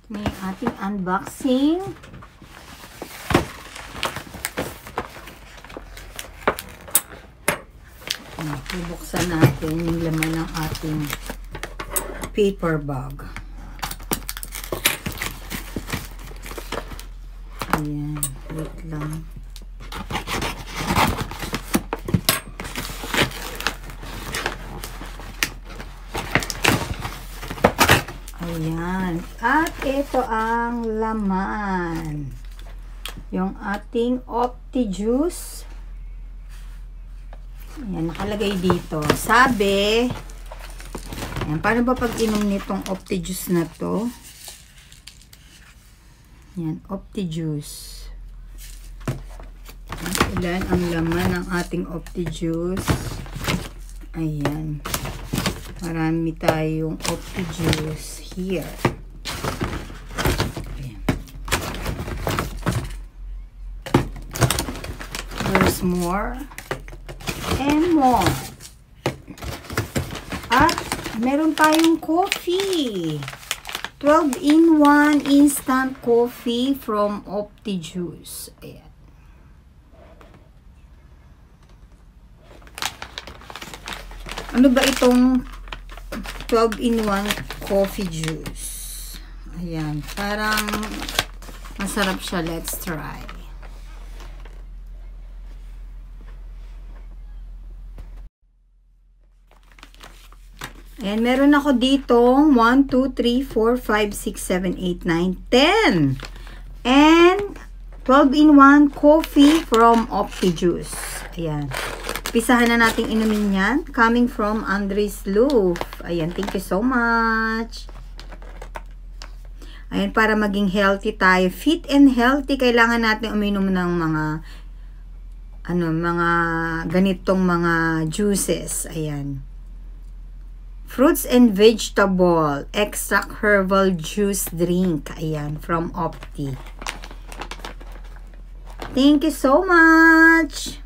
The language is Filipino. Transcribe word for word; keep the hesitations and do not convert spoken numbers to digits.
May ating unboxing. Bubuksan natin yung laman ng ating paper bag. Ayan, wait lang. Ayan. At ito ang laman. Yung ating Opti juice. Ayan, nakalagay dito. Sabi, ayan, paano ba pag inom nitong Opti juice na to? Ayan, Opti juice. At ilan ang laman ng ating Opti juice? Ayan. Marami tayong Opti juice here. Ayan. There's more. And more. At meron tayong coffee. twelve in one instant coffee from Opti juice. Ayan. Ano ba itong twelve in one coffee juice? Ayan. Parang masarap siya. Let's try. Ayan, meron ako dito one, two, three, four, five, six, seven, eight, nine, ten. And twelve in one coffee from Opti juice. Ayan. Pisahan na natin inumin yan. Coming from Andres Loof. Ayan, thank you so much. Ayan, para maging healthy tayo. Fit and healthy, kailangan natin uminom ng mga ano, mga ganitong mga juices. Ayan. Fruits and vegetable extract herbal juice drink. Ayan, from Opti. Thank you so much.